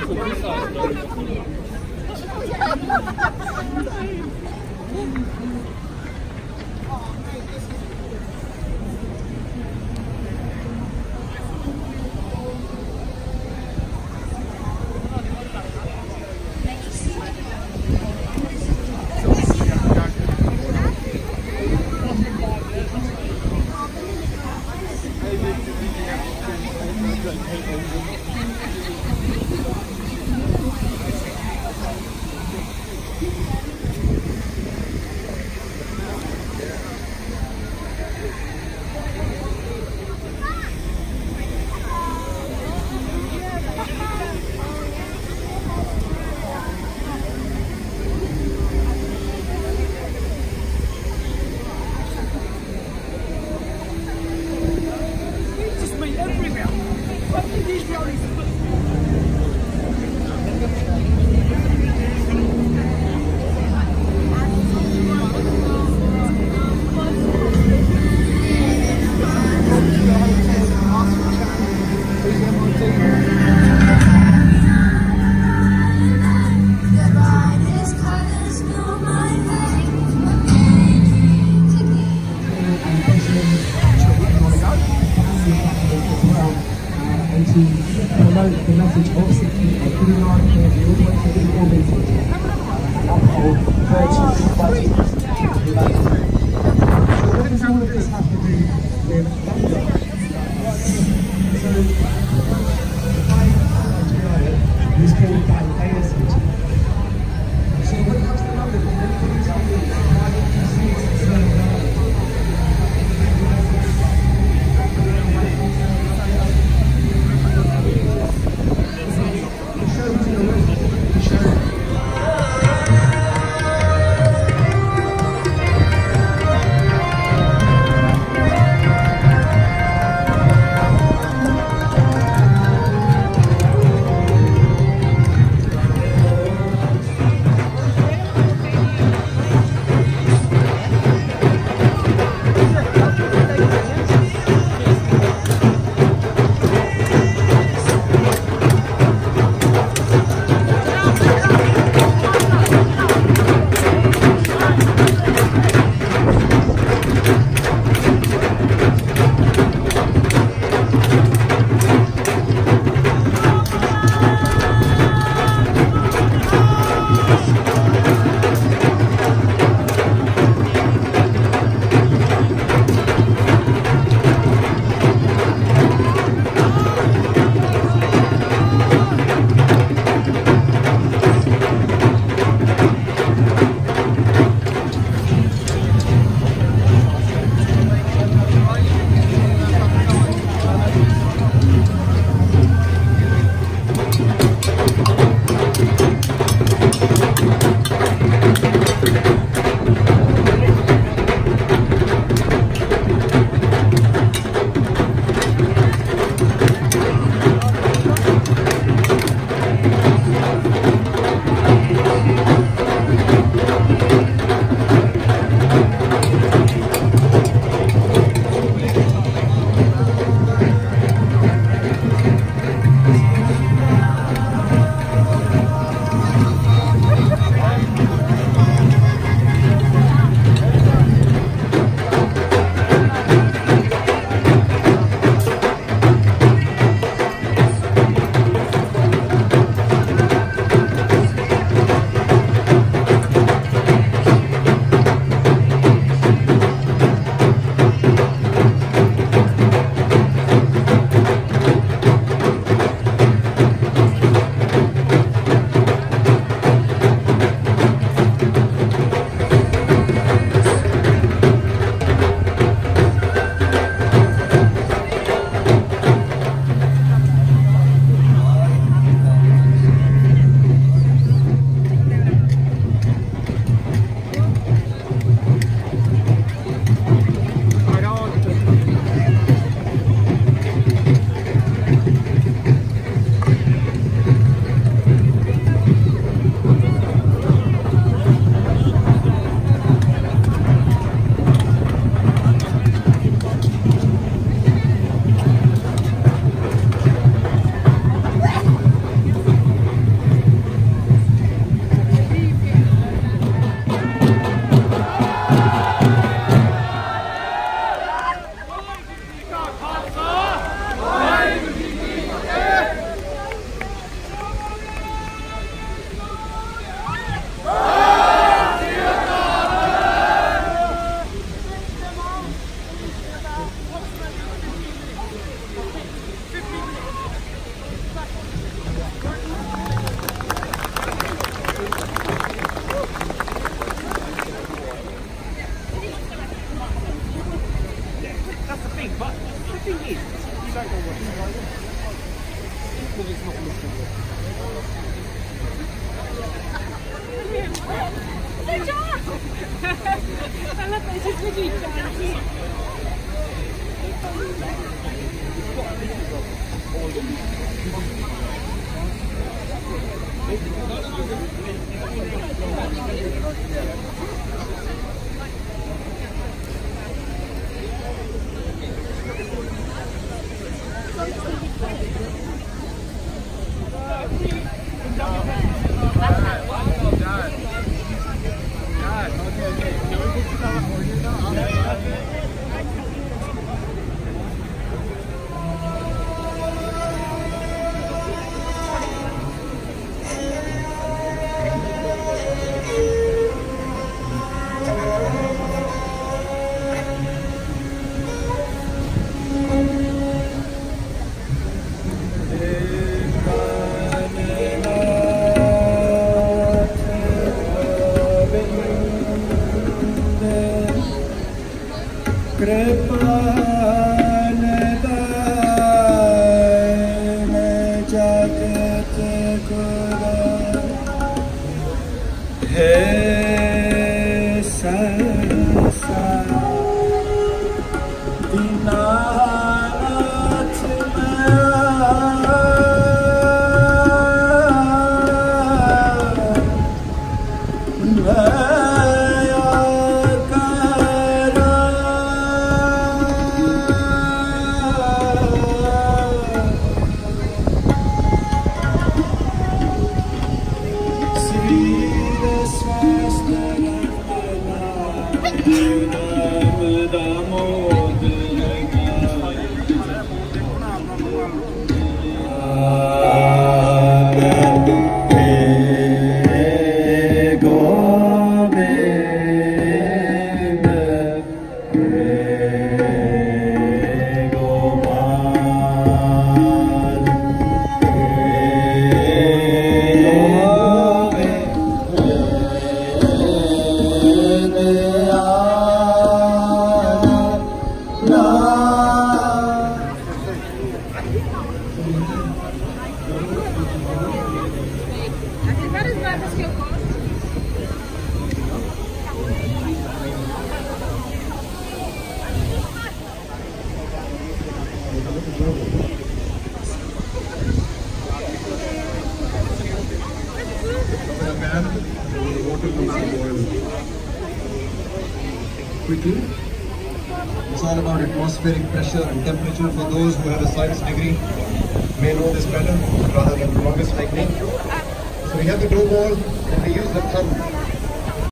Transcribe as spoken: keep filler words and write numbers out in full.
Promote the message of Sikh and putting on the audience of the organisation and uphold virtue fighting. So what does all of this have to do with London? So the fight is called Vaisakhi. So when it comes to London, can you tell me why don't you see it so well? That's the thing, but the thing is, you don't know what it's like. Because it's not listening. Good job! I love that, it's just really fancy. Quickly. It's all about atmospheric pressure and temperature. For those who have a science degree, may know this better rather than the longest like me. So we have the dough ball and we use the thumb